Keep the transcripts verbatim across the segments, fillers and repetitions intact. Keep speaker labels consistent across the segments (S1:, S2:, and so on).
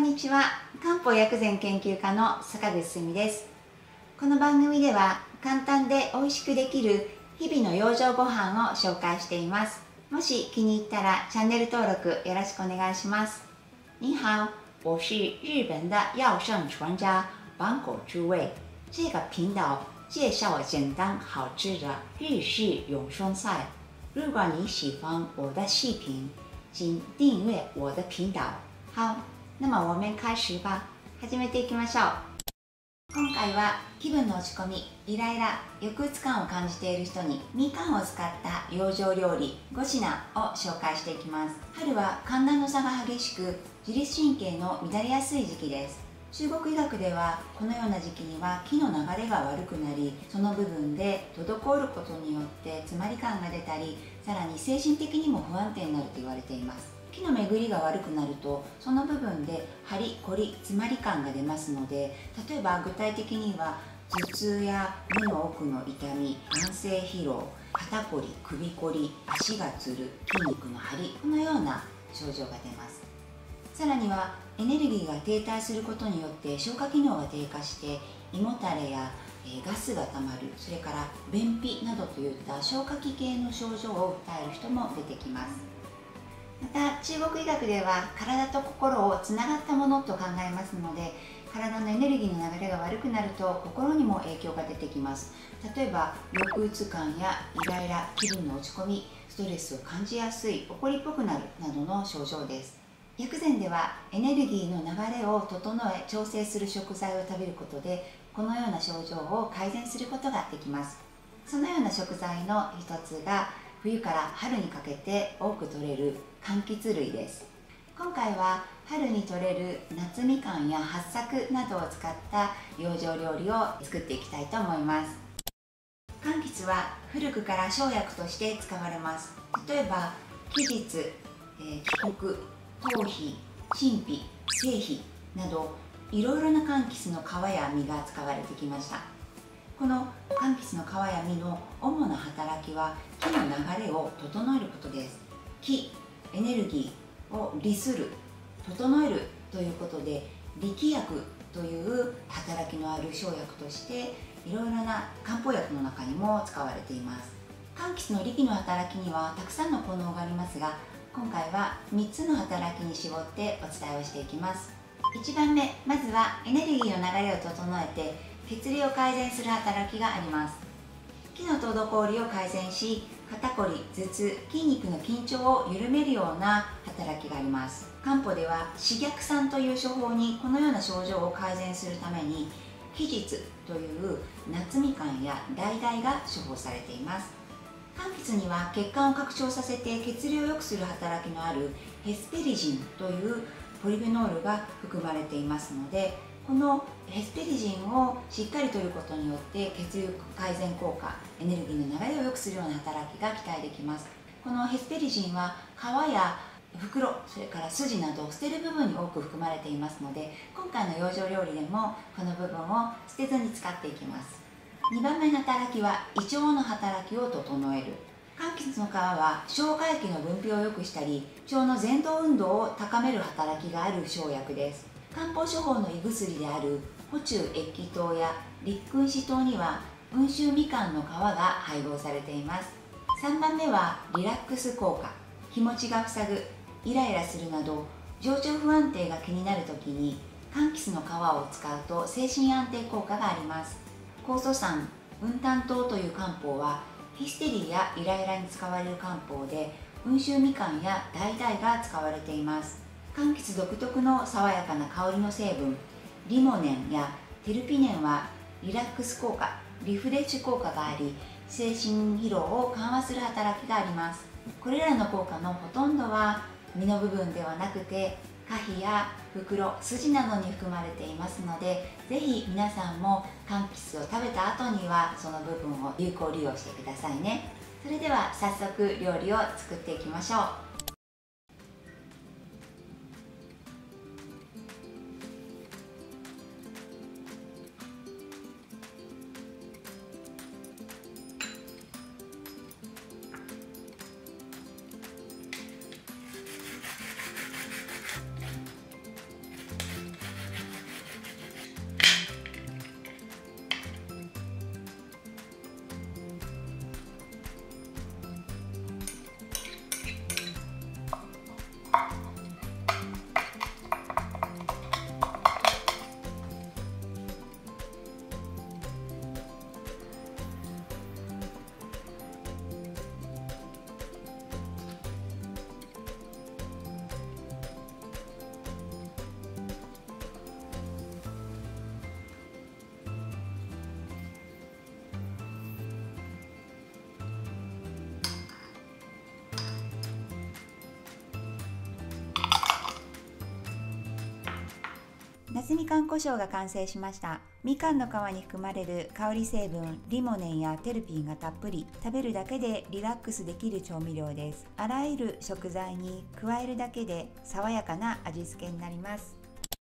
S1: にちは。漢方薬膳研究家の坂口すみです。この番組では簡単で美味しくできる日々の養生ご飯を紹介しています。もし気に入ったらチャンネル登録よろしくお願いします。你好，我是日本的药膳专家坂口之味。这个频道介绍简单好吃的日式永生菜。如果你喜欢我的视频，请订阅我的频道。好。那么我们開始吧。始めていきましょう。今回は気分の落ち込み、イライラ、抑うつ感を感じている人にみかんを使った養生料理ご品を紹介していきます。春は寒暖の差が激しく、自律神経の乱れやすい時期です。中国医学ではこのような時期には気の流れが悪くなり、その部分で滞ることによって詰まり感が出たり、さらに精神的にも不安定になると言われています。気の巡りが悪くなると、その部分で張り、こり、詰まり感が出ますので、例えば具体的には頭痛や目の奥の痛み、眼性疲労、肩こり、首こり、足がつる、筋肉の張り、このような症状が出ます。さらにはエネルギーが停滞することによって消化機能が低下して胃もたれやガスがたまる、それから便秘などといった消化器系の症状を訴える人も出てきます。また中国医学では体と心をつながったものと考えますので、体のエネルギーの流れが悪くなると心にも影響が出てきます。例えば抑うつ感やイライラ、気分の落ち込み、ストレスを感じやすい、怒りっぽくなるなどの症状です。薬膳ではエネルギーの流れを整え調整する食材を食べることで、このような症状を改善することができます。そのような食材の一つが冬から春にかけて多く取れる柑橘類です。今回は春に取れる夏みかんや八朔などを使った養生料理を作っていきたいと思います。柑橘は古くから生薬として使われます。例えば木実、えー、帰国、頭皮、陳皮、製皮などいろいろな柑橘の皮や実が使われてきました。この柑橘の皮や実の主な働きは気の流れを整えることです。気、エネルギーを利する、整えるということで、力薬という働きのある生薬としていろいろな漢方薬の中にも使われています。柑橘の力の働きにはたくさんの効能がありますが、今回はみっつの働きに絞ってお伝えをしていきます。いちばんめ、まずはエネルギーの流れを整えて血流を改善する働きがあります。気の滞りを改善し、肩こり、頭痛、筋肉の緊張を緩めるような働きがあります。漢方では四逆散という処方にこのような症状を改善するために木実という夏みかんや橙が処方されています。柑橘には血管を拡張させて血流を良くする働きのあるヘスペリジンというポリフェノールが含まれていますので、このヘスペリジンをしっかりとることによって血流改善効果、エネルギーの流れを良くするような働きが期待できます。このヘスペリジンは皮や袋、それから筋などを捨てる部分に多く含まれていますので、今回の養生料理でもこの部分を捨てずに使っていきます。にばんめの働きは胃腸の働きを整える。柑橘の皮は消化液の分泌を良くしたり、腸の蠕動運動を高める働きがある生薬です。漢方処方の胃薬である補中益気湯や立君子湯には温州みかんの皮が配合されています。さんばんめはリラックス効果。気持ちが塞ぐ、イライラするなど情緒不安定が気になるときに柑橘の皮を使うと精神安定効果があります。酵素酸、雲丹湯という漢方はヒステリーやイライラに使われる漢方で、温州みかんや橙が使われています。柑橘独特の爽やかな香りの成分リモネンやテルピネンはリラックス効果、リフレッシュ効果があり、精神疲労を緩和する働きがあります。これらの効果のほとんどは実の部分ではなくて果皮や袋、筋などに含まれていますので、ぜひ皆さんも柑橘を食べた後にはその部分を有効利用してくださいね。それでは早速料理を作っていきましょう。 夏みかん胡椒が完成しました。みかんの皮に含まれる香り成分リモネンやテルピンがたっぷり、食べるだけでリラックスできる調味料です。あらゆる食材に加えるだけで爽やかな味付けになります。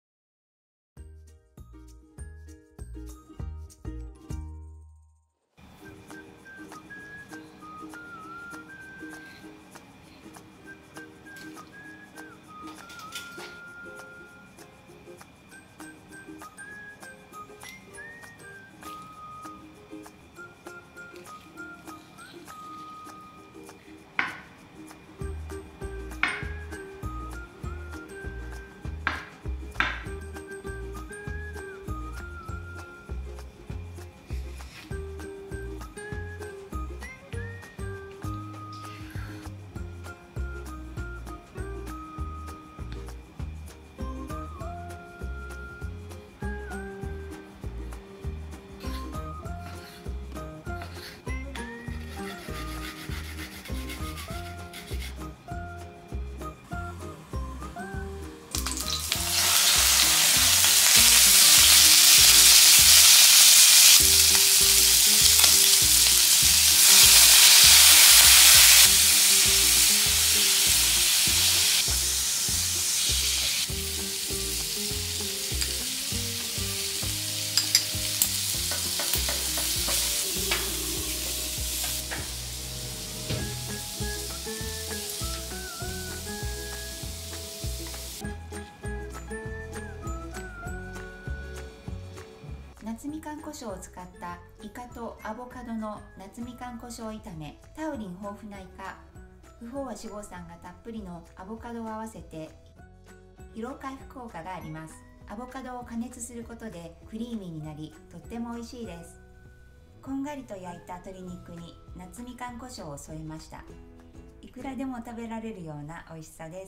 S1: 夏みかん胡椒を使ったイカとアボカドの夏みかん胡椒炒め。タウリン豊富なイカ、不飽和脂肪酸がたっぷりのアボカドを合わせて疲労回復効果があります。アボカドを加熱することでクリーミーになり、とっても美味しいです。こんがりと焼いた鶏肉に夏みかん胡椒を添えました。いくらでも食べられるような美味しさです。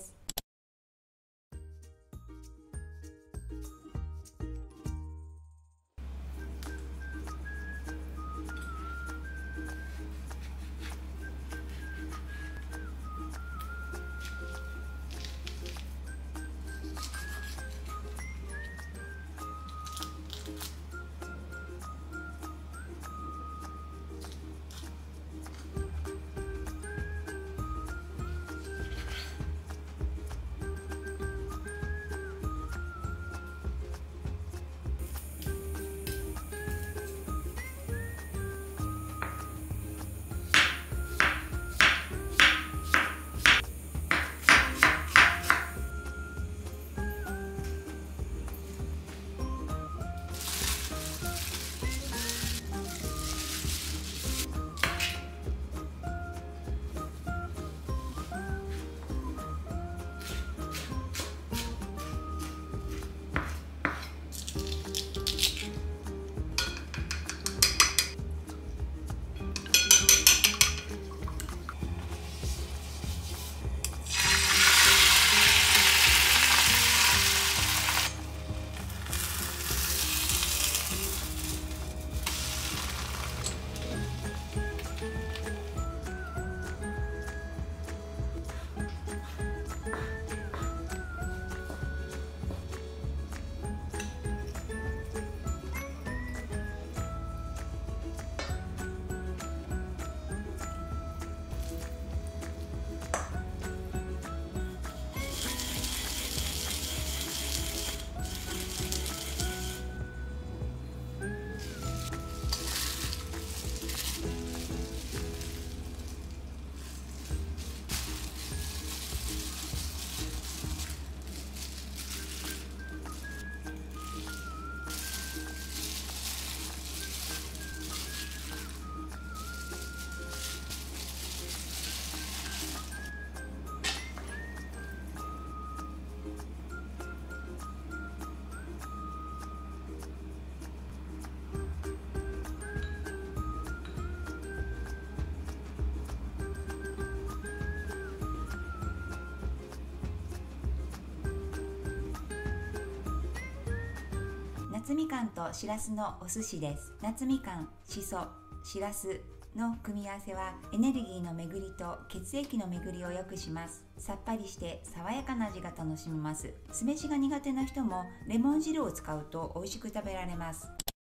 S1: 夏みかんとしらすのお寿司です。夏みかん、しそ、しらす、 の組み合わせはエネルギーの巡りと血液の巡りを良くします。さっぱりして爽やかな味が楽しめます。酢飯が苦手な人もレモン汁を使うと美味しく食べられます。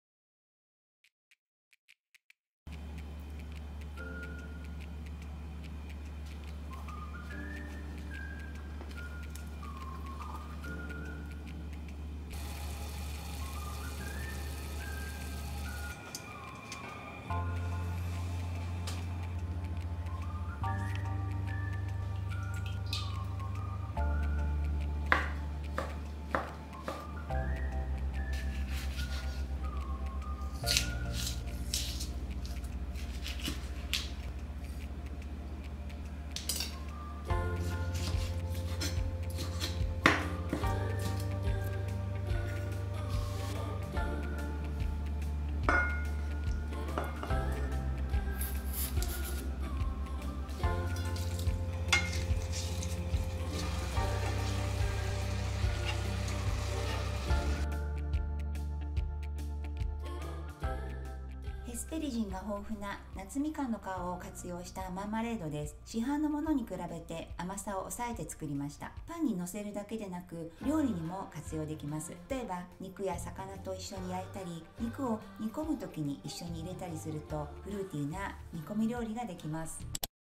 S1: ヘスペリジンが豊富な夏みかんの皮を活用したマーマレードです。市販のものに比べて甘さを抑えて作りました。パンにのせるだけでなく料理にも活用できます。例えば肉や魚と一緒に焼いたり、肉を煮込む時に一緒に入れたりするとフルーティーな煮込み料理ができます。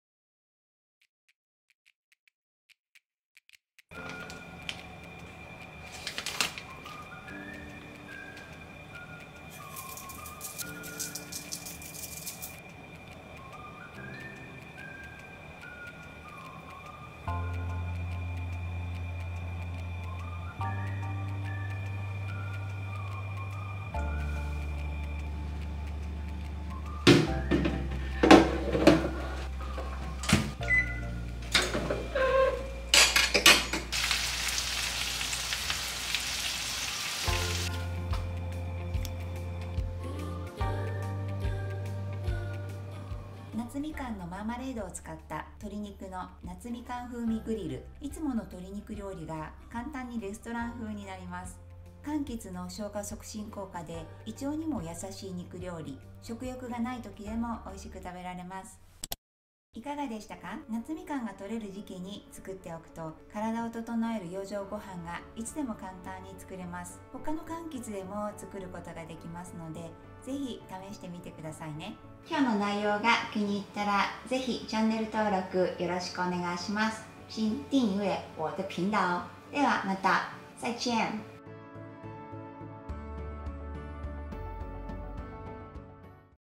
S1: 夏みかんのマーマレードを使った鶏肉の夏みかん風味グリル。いつもの鶏肉料理が簡単にレストラン風になります。柑橘の消化促進効果で胃腸にも優しい肉料理。食欲がない時でも美味しく食べられます。いかがでしたか？夏みかんが取れる時期に作っておくと体を整える養生ご飯がいつでも簡単に作れます。他の柑橘でも作ることができますので、ぜひ試してみてくださいね。今日の内容が気に入ったらぜひチャンネル登録よろしくお願いします。请订阅我的频道。ではまた，再见。